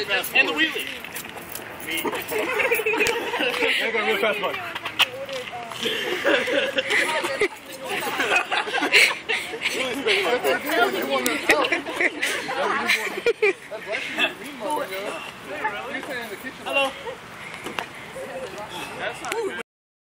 And the wheelie. Me. I got a really fast one.